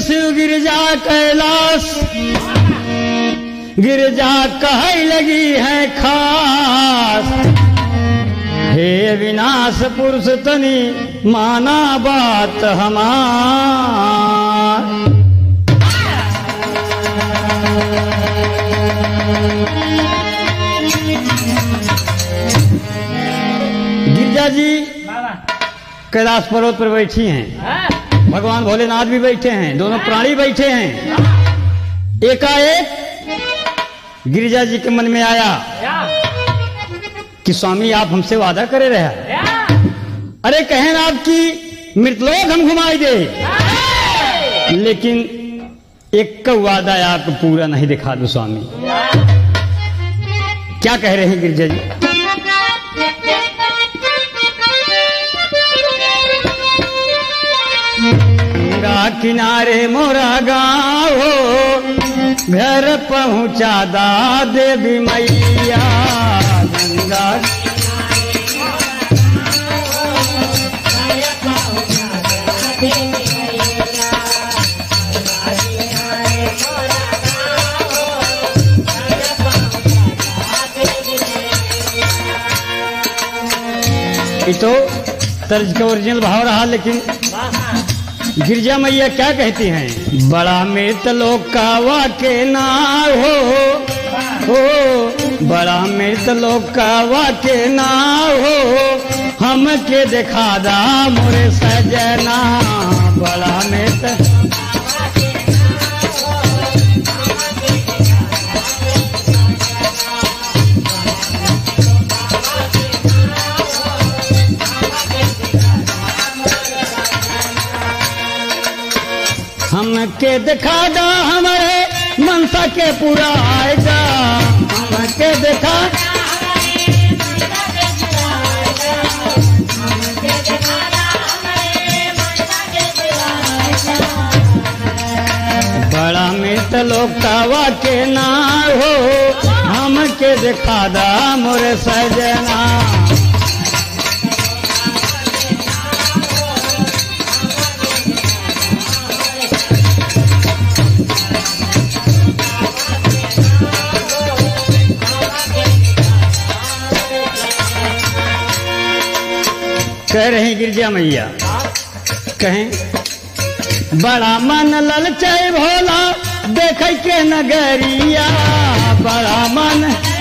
शिव गिरिजा कैलाश गिरिजा कहे लगी है खास। हे विनाश पुरुष तनी माना बात हमार। गिरिजा जी कैलाश पर्वत पर बैठी हैं, भगवान भोलेनाथ भी बैठे हैं, दोनों प्राणी बैठे हैं। एकाएक गिरिजा जी के मन में आया कि स्वामी आप हमसे वादा करे रहे, अरे कहें आपकी मृतलोक हम घुमाई दे, लेकिन एक का वादा आप पूरा नहीं दिखा दो स्वामी। क्या कह रहे हैं गिरिजा जी? गंगा किनारे मोरा गाँव हो, घर पहुँचा दा देवी मैया। गंगा ये तो तर्ज का ओरिजिनल भाव रहा, लेकिन गिरिजा मैया क्या कहती हैं? बड़ा मृत लोक का वाके ना हो, बड़ा मृत लोक का वाके ना हो, हमके दिखा दा मोरे सजना। बड़ा मृत हमके दिखा दा हमारे मनसा के पूरा आएगा। हमके दिखा बड़ा मृत लोक का वाके ना हो, हमके दिखा दा मोरे सजना। कह रहे गिरिजा मैया, कहें बड़ा मन ललचे भोला देख के नगरिया। बड़ा मन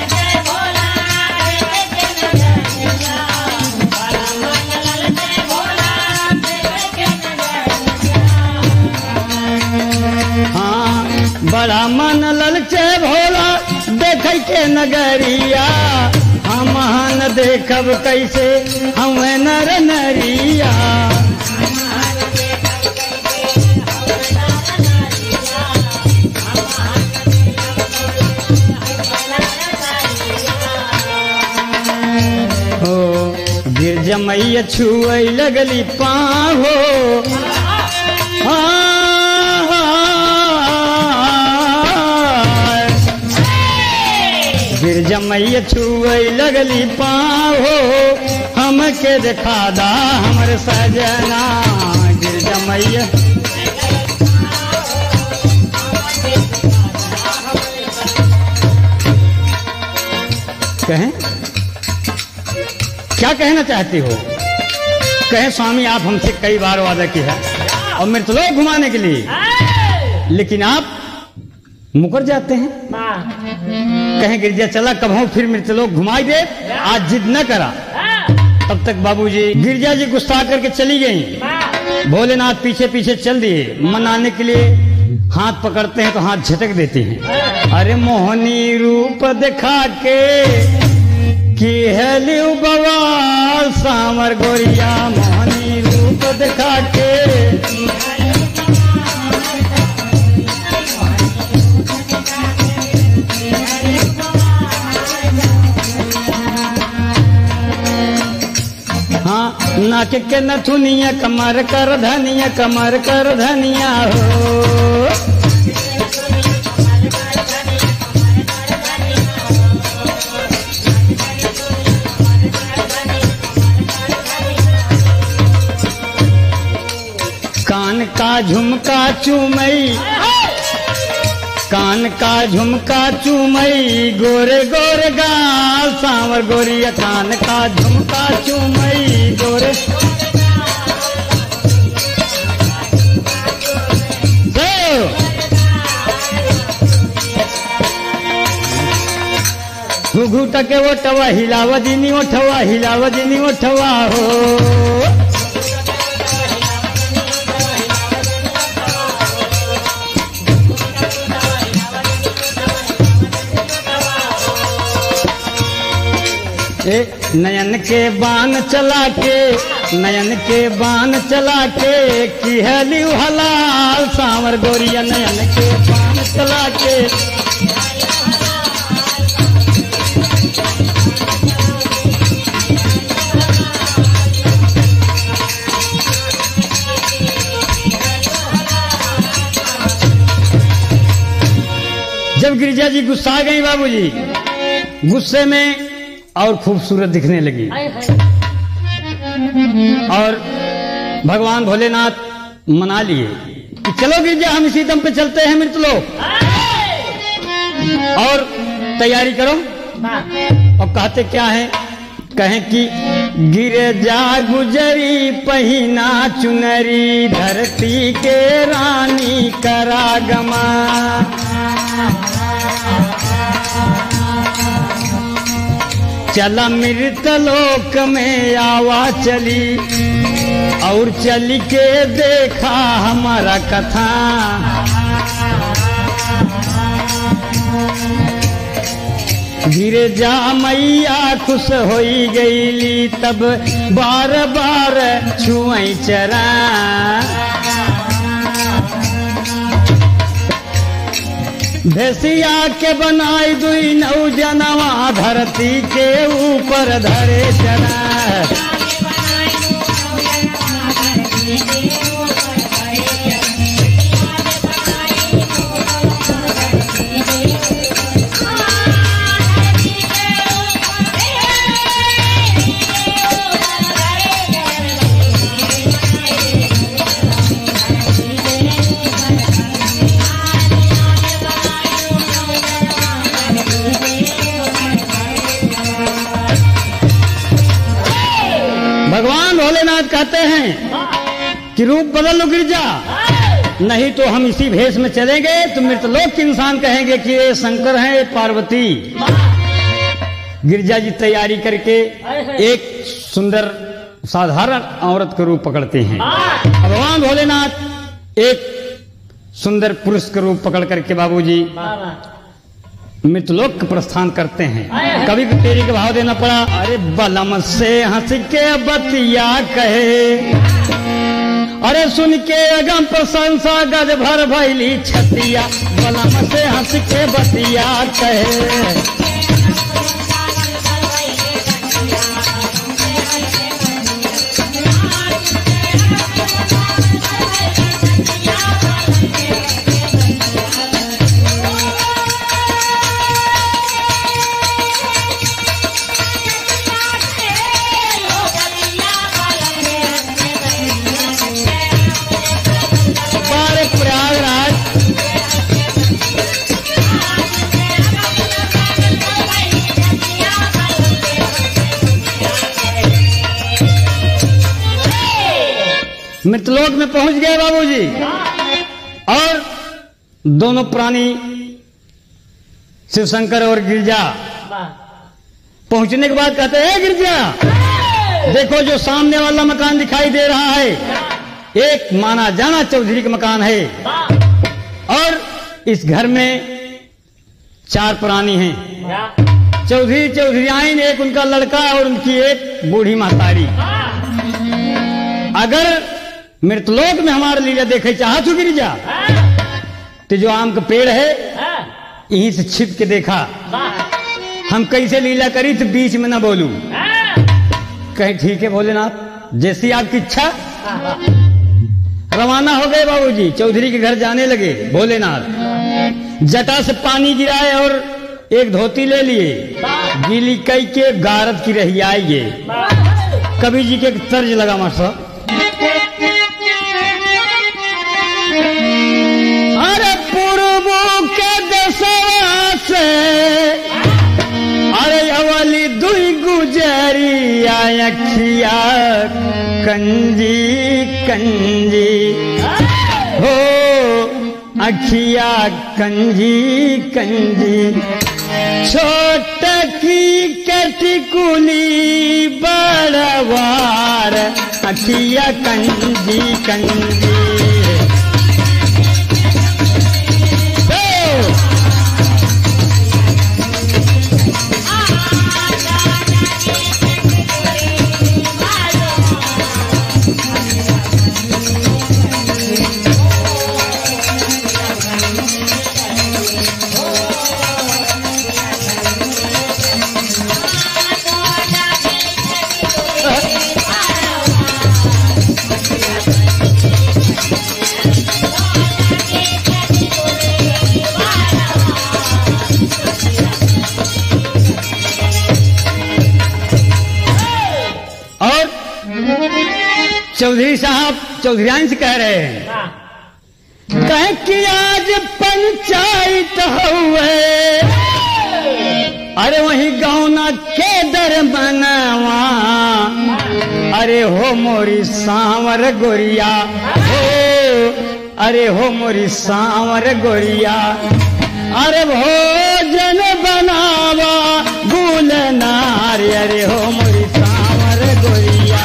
हाँ, बड़ा मन ललचे भोला देख के नगरिया। हम न देखब कैसे हमें नर नरिया। हो गिरजा मैया छुए लगली पाँव हो, गिरजा मैया छुए लगली पाँव हो, हमके दिखा दा हमर सजना। गिरजा मैया कहें क्या कहना चाहती हो? कहें स्वामी आप हमसे कई बार वादा किया और मृतलोक घुमाने के लिए, लेकिन आप मुकर जाते हैं। कहें गिरजा चला कब हो फिर मृतलोक घुमाई दे, आज जिद न करा। तब तक बाबूजी गिरजा जी गुस्सा करके चली गई। भोलेनाथ पीछे पीछे चल दिए। मनाने के लिए हाथ पकड़ते हैं तो हाथ झटक देते हैं। अरे मोहनी रूप दिखा के कि हेलियो बवाल सामर गोरिया। मोहनी रूप दिखा के हाँ, नाक के नथुनिया कमर कर धनिया, कमर कर धनिया हो। कान का झुमका चूमई, कान का झुमका चूमई, गोरे गोरे गाल सांवर गोरिया, कान का झुमका चूमई गोरे। घुघुटा के ओठवा हिलावदिनी ओठवा, हिलावदिनी ओठवा हो। नयन के बान चला के, नयन के बान चला के, किहली हलाल सांवर गोरिया, नयन के बान चला के। जब गिरिजा जी गुस्सा गई बाबूजी, गुस्से में और खूबसूरत दिखने लगी, और भगवान भोलेनाथ मना लिए कि चलो गिरिजा हम इसी दम पे चलते हैं मृत लोग, और तैयारी करो। और कहते क्या है, कहें कि गिरिजा गुजरी पहिना चुनरी, धरती के रानी करागमा। चला मृत लोक में आवा चली, और चल के देखा हमारा कथा। गिरिजा मैया खुश होई गईली, तब बार बार छुई चरा। भेसिया के बनाई दुई नौ जनवा, धरती के ऊपर धरे चरा। भगवान भोलेनाथ कहते हैं कि रूप बदल लो गिरजा, नहीं तो हम इसी भेष में चलेंगे तो मृतलोक के इंसान कहेंगे कि ये शंकर हैं, ये पार्वती। गिरजा जी तैयारी करके एक सुंदर साधारण औरत का रूप पकड़ते हैं। भगवान भोलेनाथ एक सुंदर पुरुष का रूप पकड़ करके बाबूजी मृतलोक का प्रस्थान करते हैं। कभी भी तेरी के भाव देना पड़ा, अरे बलम से हंस के बतिया कहे, अरे सुन के अगम प्रशंसा गज भर भैली छतिया, बलम से हंस के बतिया कहे। मृतलोक में पहुंच गए बाबूजी, और दोनों प्राणी शिव शंकर और गिरजा पहुंचने के बाद कहते हैं, गिरजा देखो जो सामने वाला मकान दिखाई दे रहा है, एक माना जाना चौधरी का मकान है, और इस घर में 4 प्राणी हैं, चौधरी चौधरीआइन, एक उनका लड़का और उनकी एक बूढ़ी महतारी। अगर मृतलोक में हमारा लीला देखे चाहत हो गिरिजा, तो जो आम का पेड़ है यहीं से छिप के देखा, हम कैसे लीला करी तो बीच में ना बोलूं। कहे ठीक है भोलेनाथ, जैसी आपकी इच्छा। रवाना हो गए बाबूजी, चौधरी के घर जाने लगे। भोलेनाथ जटा से पानी गिराए और एक धोती ले लिए, गीली कई के गारद की रही आइए। कबीर जी के तर्ज लगा मास्टर, अखिया कंजी कंजी हो अखिया कंजी कंजी छोट की कटिकुली बड़वार अखिया कंजी कंजी चौधरी साहब चौधरी से कह रहे हैं कह कि आज पंचायत हुए अरे वही गौना के दर बनवा अरे हो मोरी सांवर गोरिया हो अरे हो मोरी सांवर गोरिया अरे भोजन बनावा गुलनार अरे हो मोरी सांवर गोरिया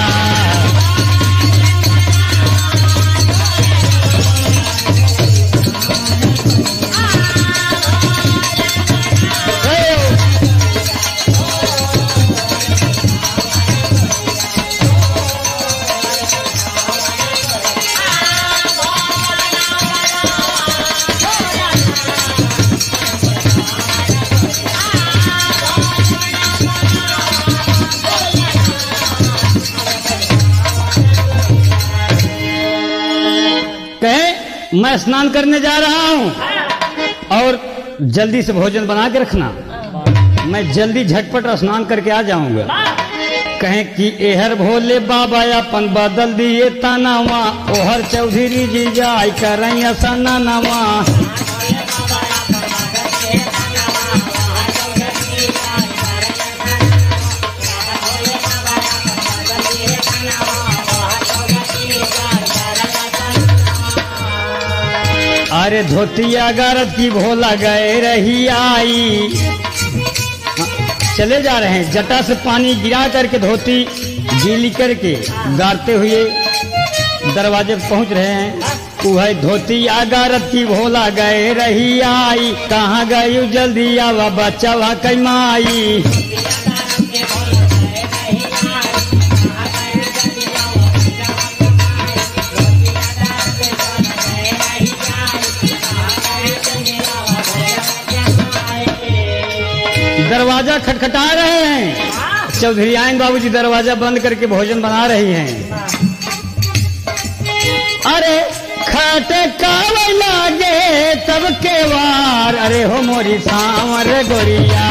मैं स्नान करने जा रहा हूं और जल्दी से भोजन बना के रखना मैं जल्दी झटपट स्नान करके आ जाऊंगा कहें कि एहर भोले बाबा अपन बदल दिए तनावा ओहर चौधरी जी जाय करें असना नवा अरे धोतिया गरज की भोला गए रही आई चले जा रहे हैं जटा से पानी गिरा करके धोती गीली करके गारते हुए दरवाजे पर पहुंच रहे हैं वह धोतिया गरज की भोला गए रही आई कहाँ गई जल्दी आवा बच्चा वह कमाई दरवाजा खटखटा रहे हैं चौधरी आइन बाबूजी दरवाजा बंद करके भोजन बना रही हैं अरे खटकाव लागे तब के वार अरे हो मोरी सांवर गोरिया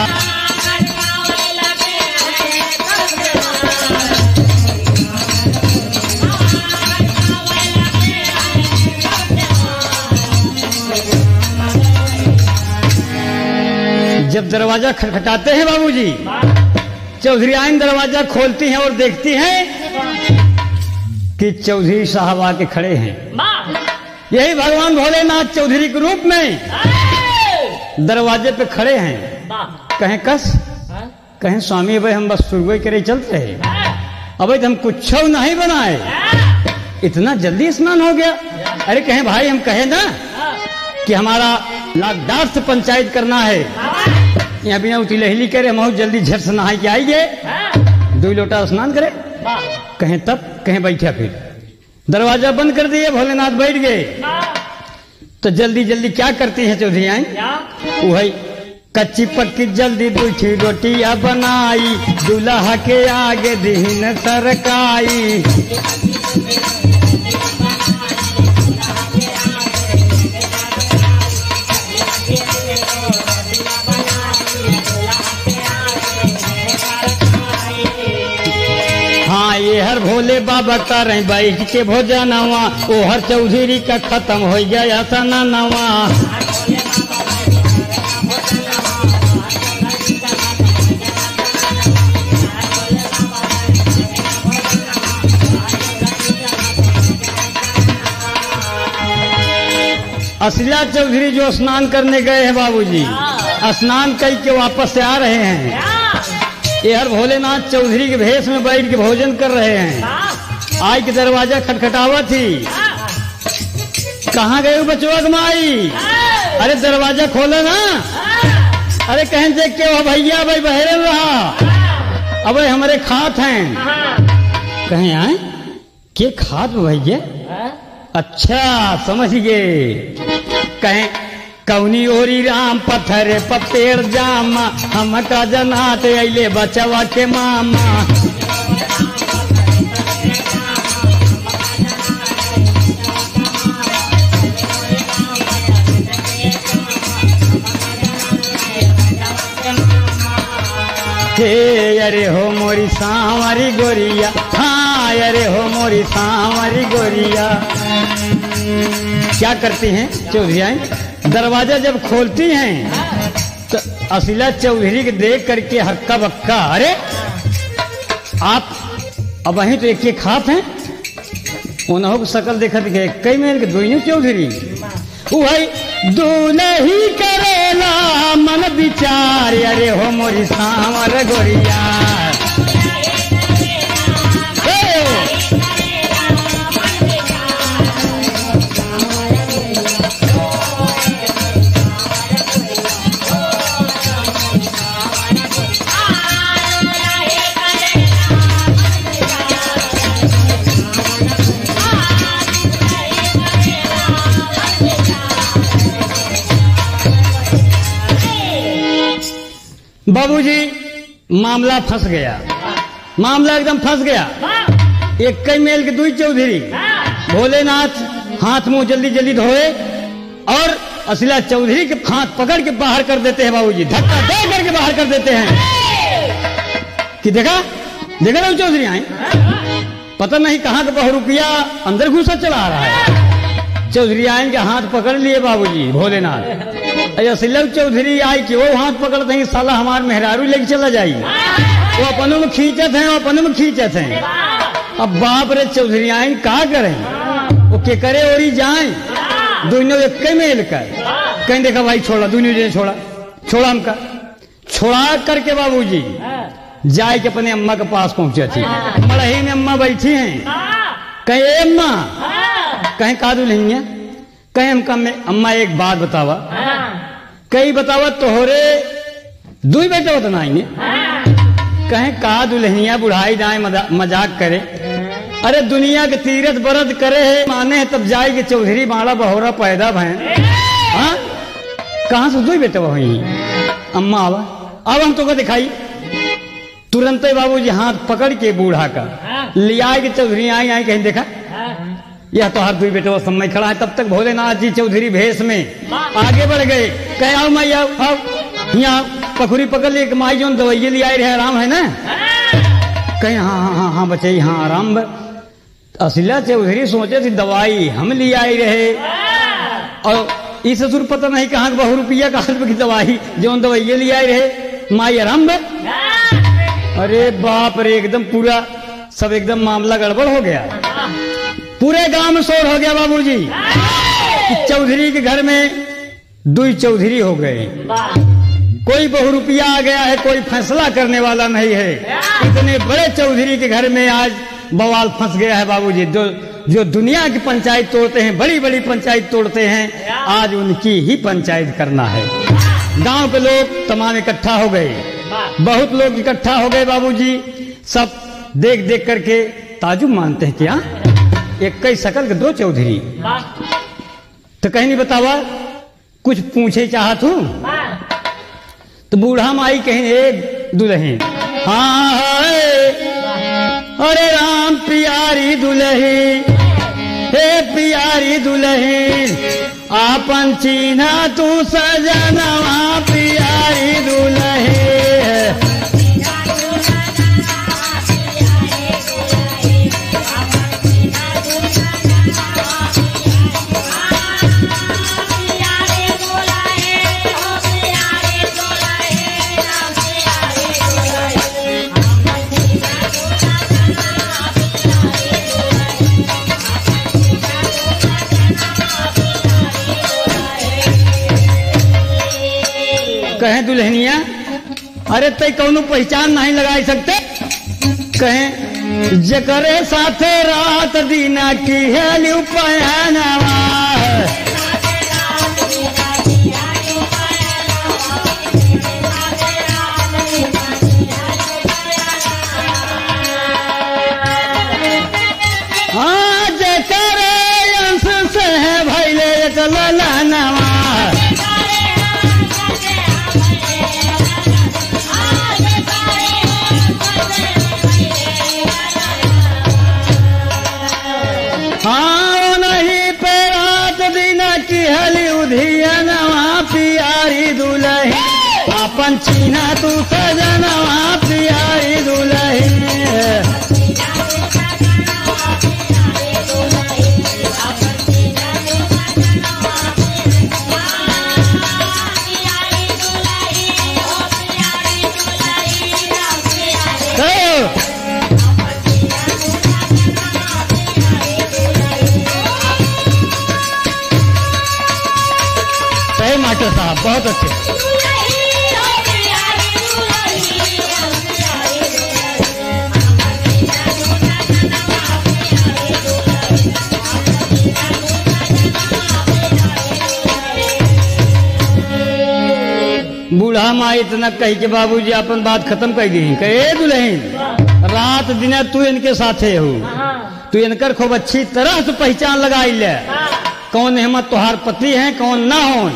जब दरवाजा खटखटाते हैं बाबूजी चौधरी आइन दरवाजा खोलती हैं और देखती हैं कि चौधरी साहब आके खड़े हैं यही भगवान भोलेनाथ चौधरी के रूप में दरवाजे पे खड़े हैं कहें कस कहें स्वामी भाई हम बस सुरगोई करे चलते रहे अब हम कुछ नहीं बनाए इतना जल्दी स्नान हो गया अरे कहें भाई हम कहे ना कि हमारा लाखदार से पंचायत करना है यहाँ बिना उतिलहली करे हम जल्दी झट से नहा के आइए 2 लोटा स्नान करे कहें तब कहें बैठा फिर दरवाजा बंद कर दिए भोलेनाथ बैठ गए तो जल्दी जल्दी क्या करती हैं चौधरी आई वही कच्ची पक्की जल्दी 2 रोटियां बनाई दूल्हा के आगे दीन सरकाई हाँ ये हर भोले बाबा कर रहे बैठ के भोजनवा ओ हर चौधरी का खत्म हो गया सना नवा असिला चौधरी जो स्नान करने गए हैं बाबूजी, स्नान करके वापस से आ रहे हैं, ये हर भोलेनाथ चौधरी के भेष में बैठ के भोजन कर रहे हैं। आई के दरवाजा खटखटावा थी। कहाँ गए बचवा माई? अरे दरवाजा खोलो ना। अरे कहीं देख के वो भैया भाई बहरे रहा, अब हमारे खात हैं। कहीं आए के खात भैया? अच्छा समझ गए। कहें कौनी ओरी राम पत्थर पपेड़ जामा, हम का जनात अले बचवा के मामा। हे अरे हो मोरी सांवरी गोरिया, हाँ अरे हो मोरी सांवरी गोरिया। क्या करती हैं चौधरी? दरवाजा जब खोलती हैं तो असिला चौधरी के देख करके हक्का बक्का, अरे आप अब वहीं तो एक एक खात हैं। उन्हों को शकल देखा दिखे कई मेल के दोनों चौधरी वही दूल्ही करेला मन विचार, अरे हो मोरी सांवर गोरिया। बाबूजी मामला फंस गया, मामला एकदम फंस गया। एक कई मेल के दुई चौधरी भोलेनाथ हाथ मुंह जल्दी जल्दी धोए और असिला चौधरी के हाथ पकड़ के बाहर कर देते हैं बाबूजी, धक्का दे करके बाहर कर देते हैं। कि देखा देखा ना चौधरी आए, पता नहीं कहां का बहुरुपिया अंदर घुसा चला रहा है। चौधरी आए के हाथ पकड़ लिए बाबूजी भोलेनाथ। असिला चौधरी आई कि वो हाथ पकड़ते हैं, साला हमार मेहरारू लेके चला जाई। वो अपनों में खींचत हैं, अपनों में खींचत हैं। अब बाप रे चौधरी आए का करें, वो के करे और जाए दोनों एक मेल कर। कहीं देखा भाई छोड़ा, दोनों ने छोड़ा, छोड़ा हमका छोड़ा करके बाबूजी जाए के अपने अम्मा के पास पहुंचे थी। मड़ही में अम्मा बैठी हैं। कहीं अम्मा, कहीं कादू नहीं है, कहीं हमका अम्मा एक बात बतावा, कई बतावा तोहरे दुई बेटे बतना आएंगे। कहें का दुल्हनिया बुढ़ाई जाए मजाक करे, अरे दुनिया के तीरथ बरत करे है माने है तब जाएगी चौधरी बाड़ा बहोरा पैदा भैं। हाँ कहाँ से दुई बेटे वही अम्मा आवा, अब हम तो को दिखाई। तुरंत ही बाबूजी हाथ पकड़ के बूढ़ा का लिया के चौधरी आई आई, कहीं देखा यह तो हाथ दुई बेटे वो समय खड़ा है। तब तक भोलेनाथ जी चौधरी भेष में आगे बढ़ गए। कहे आओ माई आओ, आओ यहाँ पखुरी पकड़ लिए माई जो दवाइये ले आए रहे, आराम है ना? कहे हाँ हाँ हाँ हाँ बच्चे हाँ आराम। असिला चौधरी सोचे थी दवाई हम ले आए रहे और इस ससुर पता नहीं कहाँ बहुरुपिया का की दवाई जो दवाइये ले आए रहे, माई आराम। अरे बाप रे एकदम पूरा सब एकदम मामला गड़बड़ हो गया। पूरे गांव में शोर हो गया बाबूजी कि चौधरी के घर में दुई चौधरी हो गए। कोई बहुरुपिया आ गया है, कोई फैसला करने वाला नहीं है। इतने बड़े चौधरी के घर में आज बवाल फंस गया है बाबूजी। जो दुनिया की पंचायत तोड़ते हैं, बड़ी बड़ी पंचायत तोड़ते हैं, आज उनकी ही पंचायत करना है। गांव के लोग तमाम इकट्ठा हो गए, बहुत लोग इकट्ठा हो गए बाबूजी। सब देख देख करके ताजुब मानते हैं क्या एक कई शकल के दो चौधरी। तो कहीं नहीं बतावा, कुछ पूछे चाहत हूं तो बूढ़ा माई कहीं एक दुल्हन, हाँ अरे राम प्यारी दुल्ही, हे प्यारी दुल्हन आपन चीन्हा तू सजनवा प्यारी दुल्ही। कहे दुल्हनिया अरे तय कौनो पहचान नहीं लगा सकते। कहे जकरे साथे रात दीना की है पहनावा। हाँ जकरे अंश से है भैले ललनवा। हाँ नहीं पे रात दिन की हली उधियनवा प्यारी दुल्ही अपन चीना तू सजनवा प्यारी दुल्ही। मास्टर साहब बहुत अच्छे। बूढ़ा माँ इतना कही के बाबूजी अपन बात खत्म कर दी। कहे दुल्हन रात दिन तू इनके साथे हो, तू इनकर खूब अच्छी तरह से पहचान लगाई ले कौन हिम्मत तुहार पति है कौन ना हो।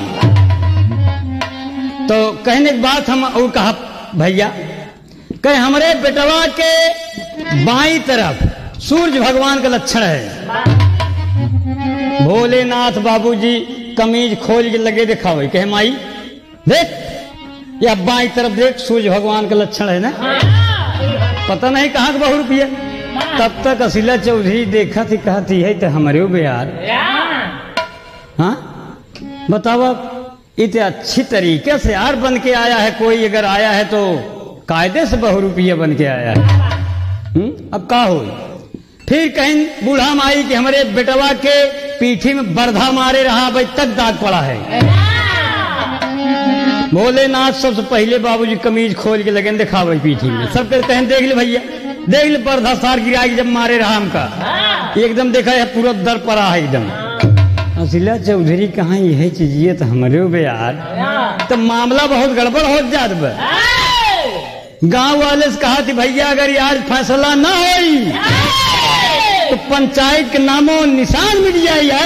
तो कहने की बात हम और कहा भैया कहे हमारे बेटवा के बाई तरफ सूरज भगवान का लक्षण है। भोलेनाथ बाबूजी कमीज खोल के लगे दिखावे। कहे माई देख या बाई तरफ देख सूरज भगवान का लक्षण है ना। पता नहीं कहाँ का बहु रुपया। तब तक असीला चौधरी देखा थी कहा थी है तो हमारे बिहार। हाँ बताओ इतने अच्छी तरीके से यार बन के आया है। कोई अगर आया है तो कायदे से बहु रुपया बन के आया है। अब का हो फिर कहीं बूढ़ा माई कि हमारे बेटवा के पीठी में बरधा मारे रहा भाई तक दाग पड़ा है। भोलेनाथ सबसे पहले बाबूजी कमीज खोल के लगे दिखावे पीठी में। सब कहें देख ले भैया देख ले बरधा सार गिरा जब मारे रहा हमका एकदम देखा है पूरा दर पड़ा है एकदम। असीला चौधरी कहाँ यही चीजिए तो हमारे यार तो मामला बहुत गड़बड़ हो जात। गांव वाले से कहा थी भैया अगर आज फैसला ना हो तो पंचायत के नामों निशान मिट जाए यार।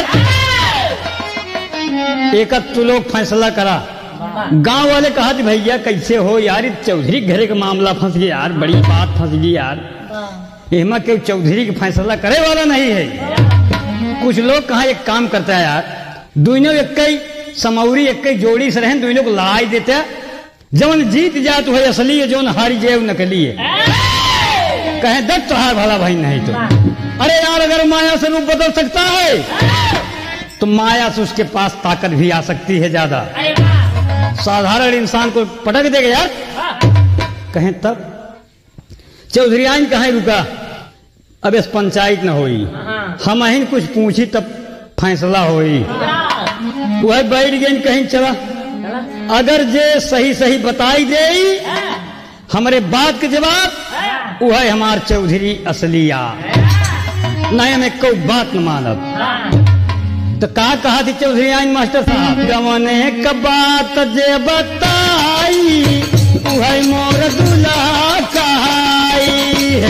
एक तू लोग फैसला करा। गांव वाले कहा थी भैया कैसे हो यार चौधरी घरे का मामला फंस गया यार बड़ी बात फंस गई यार। एमा के चौधरी का फैसला करे वाला नहीं है। कुछ लोग कहा एक काम करता है यार दोनों एक समौरी एक जोड़ी से रहें दोनों को लड़ाई देते हैं। जौन जीत जा तो है असली है जौन हारी जाए नकली है। कहे दत्त हार भला भाई नहीं तो अरे यार अगर माया से रूप बदल सकता है तो माया से उसके पास ताकत भी आ सकती है ज्यादा। साधारण इंसान को पटक देगा यार। कहें तब चौधरी आइन कहीं रुका अब इस पंचायत न होई हम अहिन कुछ पूछी तब फैसला होई। वह बैठ गई कहीं चला अगर जे सही सही बताई दे हमारे बात के जवाब वह हमार चौधरी असलिया नहीं हमें कोई बात न मानब। तो कहा थी चौधरी आइन मास्टर साहब गवने का बात जे बताई वह मोर दूल्हा कहाई।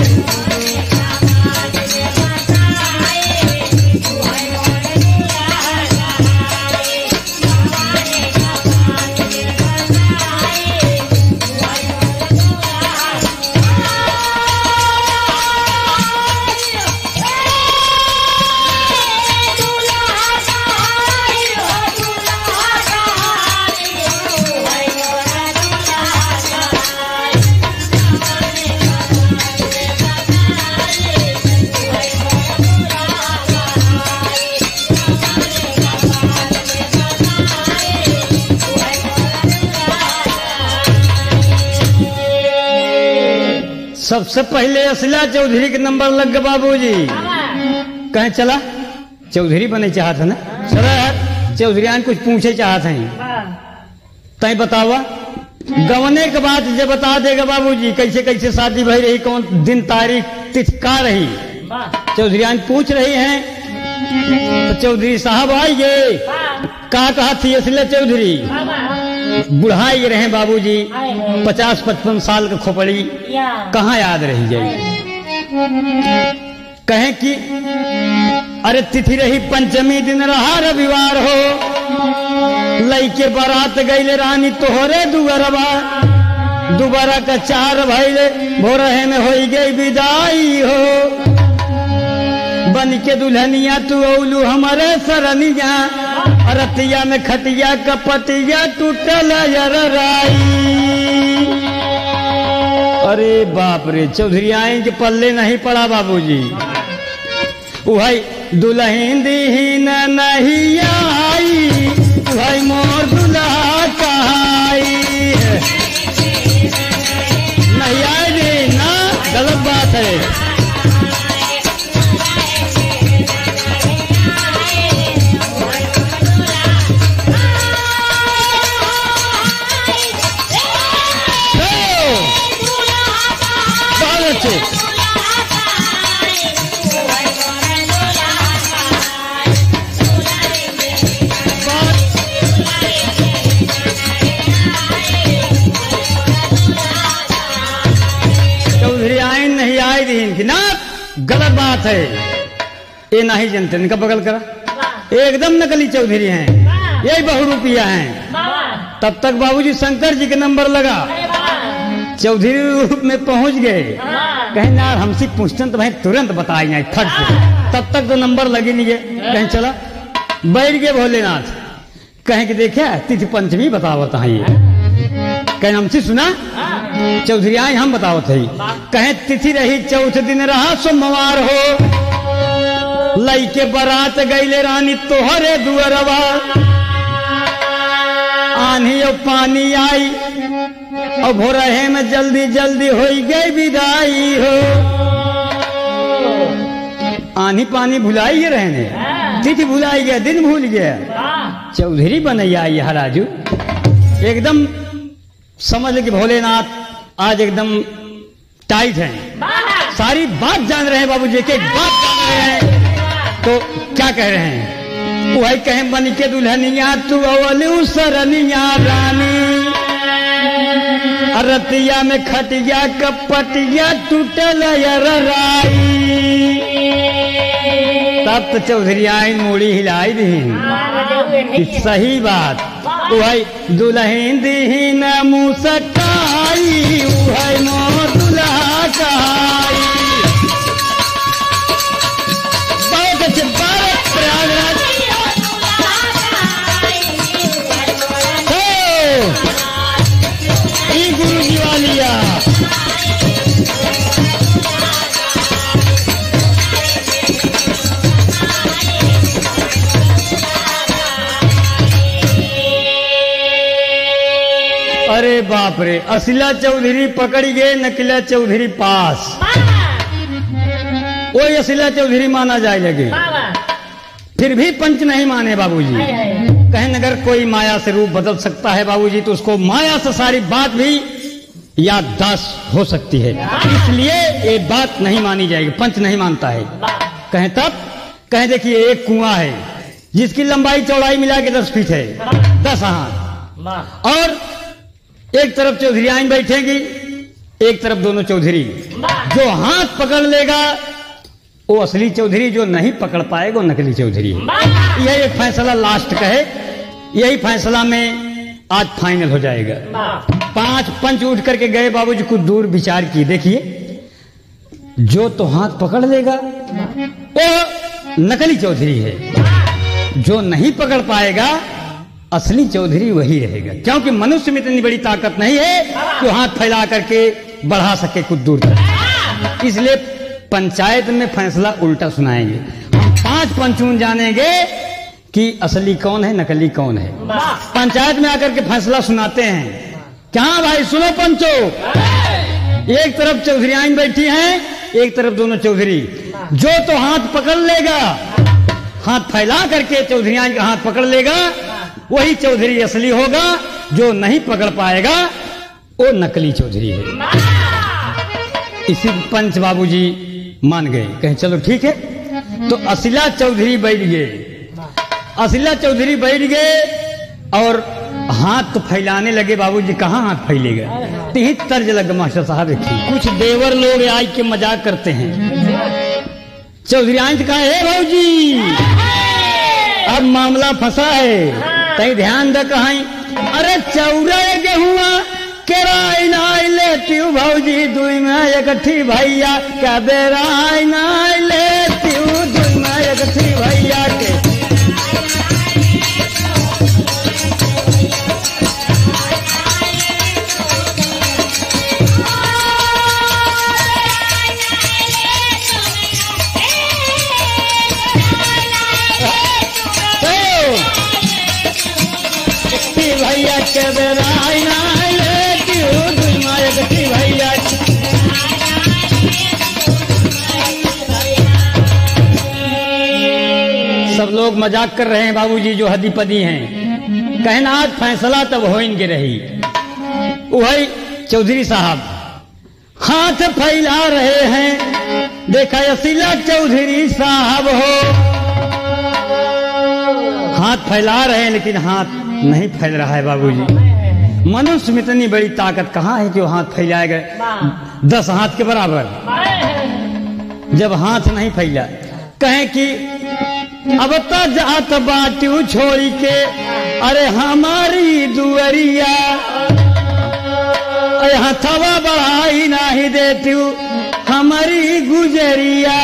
सबसे पहले असला चौधरी के नंबर लग गया बाबूजी। कहीं चला चौधरी बने चाहत है ना चला यार चौधरी कुछ पूछे चाहत हैं तय बतावा गवने के बाद जब बता देगा बाबूजी कैसे कैसे शादी भई रही, कौन दिन तारीख तिथि का रही। चौधरी पूछ रही हैं तो चौधरी साहब आइए का कहा थी इसलिए चौधरी बुढ़ाई रहे बाबूजी 50-55 साल का खोपड़ी कहाँ याद रही जाए। कहें कि अरे तिथि रही पंचमी दिन रहा रविवार हो, लईके बारात गईले रानी तोहरे दुगरबा, दोबारा का 4 भइले भोरहे में हो गई विदाई हो। बन के दुल्हनिया तू औलू हमारे सरनिया, रतिया में खटिया कपटिया टूटल राई। अरे बाप रे, चौधरी आए के पल्ले नहीं पड़ा बाबूजी। उहाई दुल्हन दीन नहीं आई, उहाई मोर दुल्हा कहाई। नहीं आए दी ना, गलत बात है। चौधरी आइन नहीं आए दीन की ना, गलत बात है। ये नहीं जानते, इनका बगल करा, एकदम नकली चौधरी हैं, यही बहुरूपिया हैं। तब तक बाबूजी शंकर जी के नंबर लगा, चौधरी रूप में पहुंच गए। कहीं ना हमसे पूछते तो भाई तुरंत बताएंगे फट से, तब तक तो नंबर लगे नहीं गए। कहीं चला बैठ गए भोलेनाथ, कहें कि देखे तिथि पंचमी बतावत है ये। कहीं हमसे सुना चौधरी आए हम बतावत है। कहें तिथि रही चौथ दिन रहा सोमवार हो, लईके बारात गईले रानी तोहरे दुअरवा, आंधी और पानी आई और भोरहे में जल्दी जल्दी हो गई विदाई हो। आंधी पानी भुलाई गए रहने, तिथि भुलाई गया, दिन भूल गया। चौधरी बनैया ये हराजू एकदम समझ ले कि भोलेनाथ आज एकदम टाइट है, सारी बात जान रहे हैं बाबूजी, एक बात जान रहे हैं। तो क्या कह रहे हैं, वही कहें बन के दुल्हनिया तू अवलू सरनिया रानी, रतिया में खटिया कपटिया टूटल राई। तब तो चौधरी आइन मूड़ी हिलाई दी, सही बात। वही दुल्हन दीन मुस्काई, वही मोर दुल्हा कहाई। बहुत अच्छे, भारत प्रयागराज गुरु जी वालिया। अरे बाप रे, असिला चौधरी पकड़ गए, नकला चौधरी पास। वही असिला चौधरी माना जाए लगे, फिर भी पंच नहीं माने बाबूजी। कहें अगर कोई माया से रूप बदल सकता है बाबूजी, तो उसको माया से सारी बात भी याददाश्त हो सकती है, इसलिए ये बात नहीं मानी जाएगी, पंच नहीं मानता है। कहें तब कहें देखिए एक कुआं है जिसकी लंबाई चौड़ाई मिला के 10 फीट है, 10 हाथ, और एक तरफ चौधरी आइन बैठेगी, एक तरफ दोनों चौधरी। जो हाथ पकड़ लेगा वो असली चौधरी, जो नहीं पकड़ पाएगा वो नकली चौधरी है। यह एक फैसला लास्ट का है, यही फैसला में आज फाइनल हो जाएगा। 5 पंच उठ करके गए बाबूजी, कुछ दूर विचार किए, देखिए जो तो हाथ पकड़ लेगा वो नकली चौधरी है, जो नहीं पकड़ पाएगा असली चौधरी वही रहेगा। क्योंकि मनुष्य में इतनी बड़ी ताकत नहीं है कि हाथ फैला करके बढ़ा सके कुछ दूर तक, इसलिए पंचायत में फैसला उल्टा सुनाएंगे। हम 5 पंचून जानेंगे कि असली कौन है नकली कौन है। पंचायत में आकर के फैसला सुनाते हैं। क्या भाई सुनो पंचो, एक तरफ चौधरी आइन बैठी हैं, एक तरफ दोनों चौधरी। जो तो हाथ पकड़ लेगा, हाथ फैला करके चौधरी आइन का हाथ पकड़ लेगा, वही चौधरी असली होगा। जो नहीं पकड़ पाएगा वो नकली चौधरी है। इसी पंच बाबूजी मान गए, कहे चलो ठीक है। तो असिला चौधरी बैठ गए, असिला चौधरी बैठ गए और हाथ तो फैलाने लगे। बाबूजी कहाँ हाथ फैलेगा, तीन तर्ज लग मास्टर साहब। कुछ देवर लोग आज के मजाक करते हैं। चौधरी आंच का है भाऊजी, अब मामला फंसा है, तई ध्यान दे कहीं। अरे चौरा गेहुआ केराई नाई लेती हूँ भाऊजी, दुई में एकठी भैया क्या बेराई नाई लेती हूँ, दुई में एकठी भैया के। भैया के बेराई नाई लेती हूँ, दुई में एकठी भैया के। सब लोग मजाक कर रहे हैं बाबूजी, जो हदी पदी हैं। कहना आज फैसला तब हो इनके रही। वही चौधरी साहब हाथ फैला रहे हैं, देखा असिला चौधरी साहब हो। हाथ फैला रहे हैं लेकिन हाथ नहीं फैल रहा है बाबूजी। मनुष्य में इतनी बड़ी ताकत कहाँ है कि वो हाथ फैलाएगा 10 हाथ के बराबर, जब हाथ नहीं फैला। कहें कि अब तो जात बाटू छोड़ी के, अरे हमारी दुअरिया, हथवा बढ़ाई नहीं देती हमारी गुजरिया।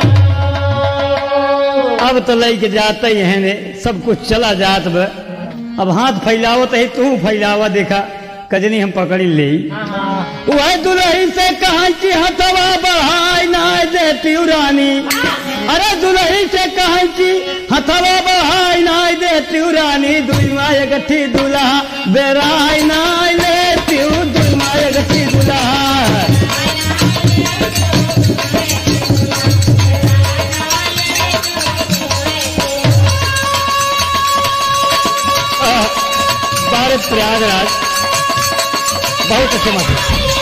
अब तो लेके जाते ही हैं ने, सब कुछ चला जात बा। अब हाथ फैलावत है, तू फैलावा, देखा कजनी हम पकड़ी ले। वह दुल्ही से कहा कि हथवा बढ़ाई ना देती रानी, अरे दुल्ही से कहा कि हथवा बढ़ाई ना देती रानी, दुई माय गठी दुल्हा बेराई ना लेती, दुई माय गठी दुल्हा। प्रयागराज बहुत अच्छे मत।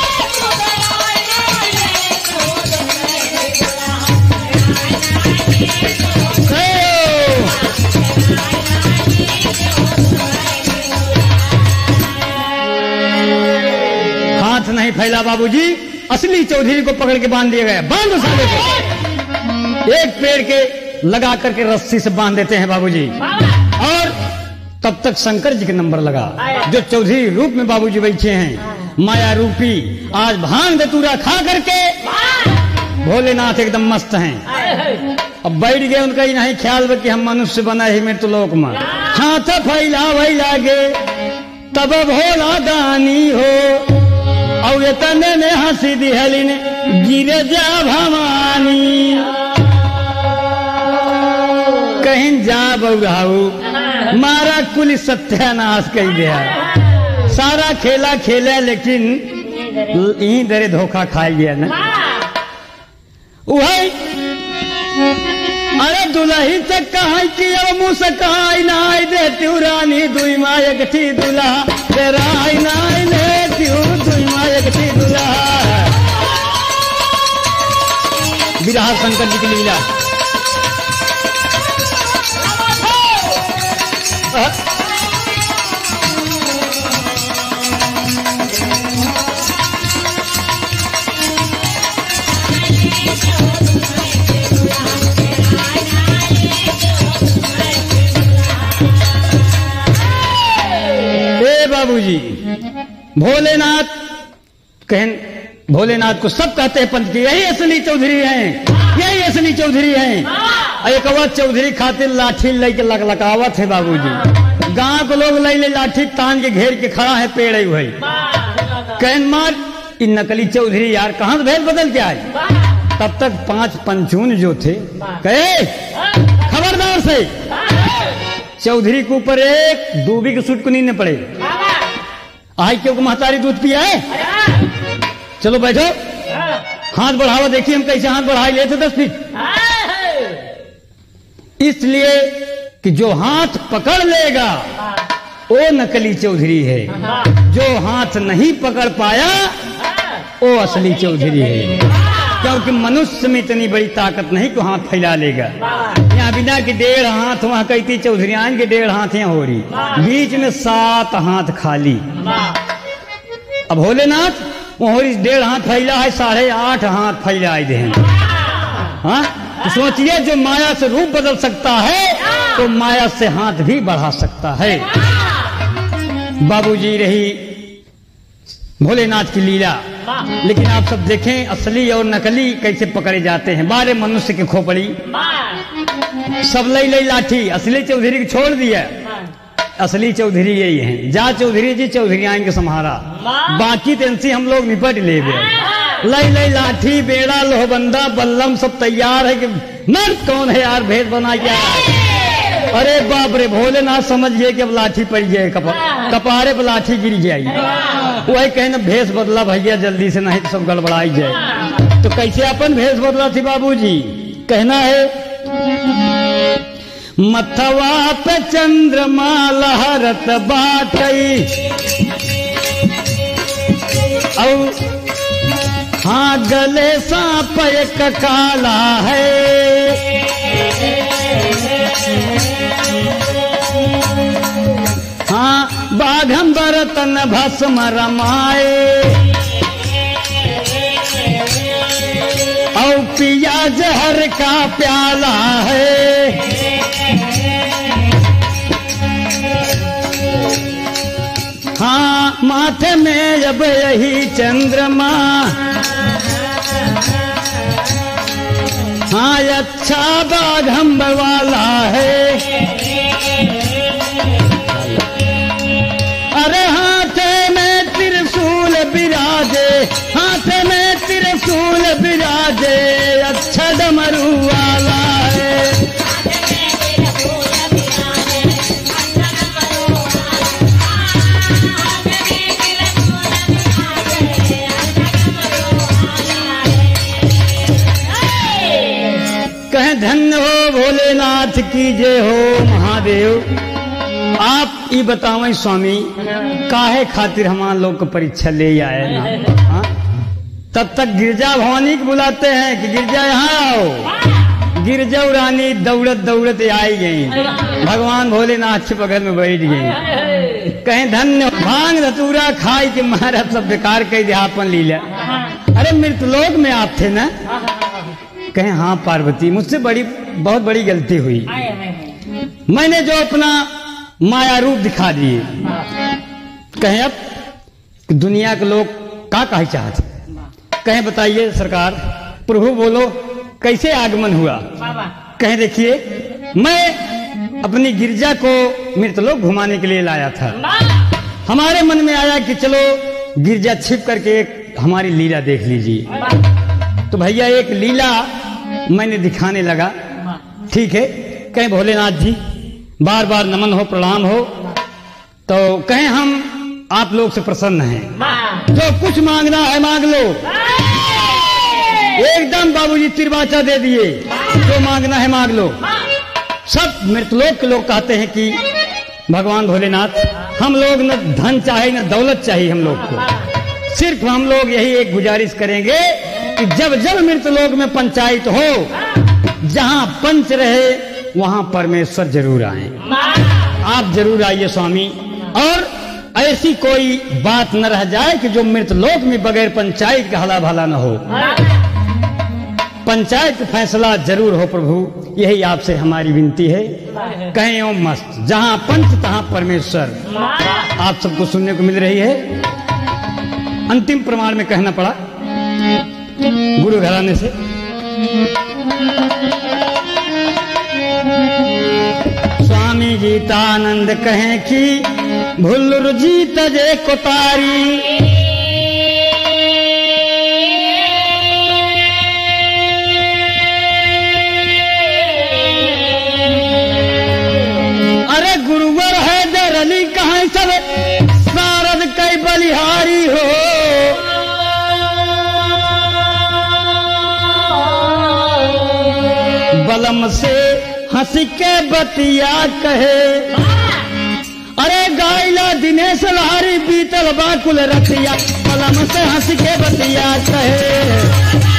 हाथ नहीं फैला बाबूजी, असली चौधरी को पकड़ के बांध दिया गया। बांधो साले को, एक पेड़ के लगा करके रस्सी से बांध देते हैं बाबूजी। और तब तक शंकर जी के नंबर लगा, जो चौधरी रूप में बाबूजी बैठे हैं, माया रूपी। आज भांग धतूरा खा करके भोलेनाथ एकदम मस्त हैं। अब बैठ गए, उनका ही नहीं ख्याल बा कि हम मनुष्य बना ही मृत्युलोक में। हाथ फैला वही लागे तब भोला दानी हो, और तने में हंसी दिहलिन गिरजा भवानी। कहीं जा बउराऊ मारा कुल सत्यानाश कर दिया, सारा खेला खेला लेकिन यहीं दरे धोखा खा गया ना। वही अरे दुल्ही से कहा कि अब मुँह से कहा नाई देती रानी, दुई माय गठी दुल्हा बेराई नाई लेती, दुई माय गठी दुल्हा। बिरहा शंकर जी की लीला। बाबूजी भोलेनाथ कहन, भोलेनाथ को सब कहते हैं पंच की यही असली चौधरी हैं, यही असली चौधरी हैं। एक अवध चौधरी खातिर लाठी लेके लकलकावत है बाबूजी। गांव के लोग ले लाठी तान के घेर के खड़ा है पेड़ भाई। कहन मार इन नकली चौधरी यार कहां से भेद बदल के आए। तब तक 5 पंचून जो थे कहे खबरदार से चौधरी के ऊपर एक डूबी के सूट को नींद पड़े। आई क्यों महतारी दूध पिया है, चलो बैठो, हाथ बढ़ावा, देखिए हम कैसे हाथ बढ़ाई लेते 10 फीट। इसलिए कि जो हाथ पकड़ लेगा वो नकली चौधरी है। जो हाथ नहीं पकड़ पाया वो असली चौधरी है, क्योंकि मनुष्य में इतनी बड़ी ताकत नहीं कि हाथ फैला लेगा। यहाँ बिना के 1.5 हाथ, वहां कहती चौधरियान के 1.5 हाथ यहाँ हो रही, बीच में 7 हाथ खाली। अब भोलेनाथ वो 1.5 हाथ फैला है, 8.5 हाथ फैला दे। हाँ, तो सोचिए जो माया से रूप बदल सकता है तो माया से हाथ भी बढ़ा सकता है। बाबूजी रही भोलेनाथ की लीला, लेकिन आप सब देखें असली और नकली कैसे पकड़े जाते हैं। 12 मनुष्य की खोपड़ी, सब लई लाठी, असली चौधरी को छोड़ दिया। असली चौधरी यही है, जा चौधरी जी चौधरी आएंगे सम्हारा, बाकी तेंसी हम लोग निपट ले गए। लई लाठी, बेड़ा, लोहबंदा, बल्लम सब तैयार है कि मर्द कौन है यार, भेद बना क्या। अरे बाप रे, भोलेनाथ समझ गए कि अब लाठी पड़ जाए, कपारे पर लाठी गिर जाएगी। वही कहना भेष बदला भैया जल्दी से, नहीं तो सब गड़बड़ाई जाए। तो कैसे अपन भेष बदला थी बाबूजी, कहना है मथवा पे चंद्रमा लहरत बाटई, और हाँ गले सांप एक काला है, हाँ बाघंबर तन भस्म रमाए, और पिया जहर का प्याला है, हाँ माथे में अब यही चंद्रमा, हाँ अच्छा बाघंबर वाला है, अरे हाथे में त्रिशूल विराजे, हाथे में त्रिशूल विराजे, अच्छा डमरू वाला है। कहें धन्य हो भोलेनाथ की जय हो महादेव। आप ये बतावें स्वामी, काहे खातिर हमारे लोग को परीक्षा ले आए ना। हाँ? तब तक गिरजा भवानी को बुलाते हैं कि गिरजा यहाँ आओ। गिरजा रानी दौड़त दौड़त आई गई, भगवान भोलेनाथ के बगल में बैठ गई। कहें धन्य, भांग धतूरा खाई के महाराज सब बेकार कह दिया अपन लीला। अरे मृतलोक में आप थे ना। कहें हाँ पार्वती, मुझसे बहुत बड़ी गलती हुई, मैंने जो अपना माया रूप दिखा दिए। कहें अब दुनिया के लोग क्या कहे चाहते, कहें बताइए सरकार, प्रभु बोलो कैसे आगमन हुआ। कहें देखिए, मैं अपनी गिरजा को मृतलोक घुमाने के लिए लाया था। हमारे मन में आया कि चलो गिरजा छिप करके एक हमारी लीला देख लीजिए। तो भैया एक लीला मैंने दिखाने लगा। ठीक है, कहें भोलेनाथ जी बार बार नमन हो, प्रणाम हो। तो कहें हम आप लोग से प्रसन्न हैं, जो कुछ मांगना है मांग लो। एकदम बाबूजी तिरबाचा दे दिए, जो मांगना है मांग लो। सब मृतलोक के लोग कहते हैं कि भगवान भोलेनाथ, हम लोग न धन चाहे न दौलत चाहिए हम लोग को, सिर्फ हम लोग यही एक गुजारिश करेंगे कि जब जब मृतलोक में पंचायत हो, जहां पंच रहे वहां परमेश्वर जरूर आए। आप जरूर आइए स्वामी, और ऐसी कोई बात न रह जाए कि जो मृतलोक में बगैर पंचायत का हला भला न हो। पंचायत फैसला जरूर हो प्रभु, यही आपसे हमारी विनती है। कहें ओम मस्त, जहां पंच तहां परमेश्वर। आप सबको सुनने को मिल रही है। अंतिम प्रमाण में कहना पड़ा गुरु घराने से। स्वामी गीतानंद कहें कि भुल्लुर जी तजे कोतारी, अरे गुरुवर है दरली कहाँ सब सारद कई बलिहारी हो। बलम से हंस के बतिया कहे, अरे गाइला दिनेश लहरी बीतल बाकुल रतिया पलम से हंस के बतिया कहे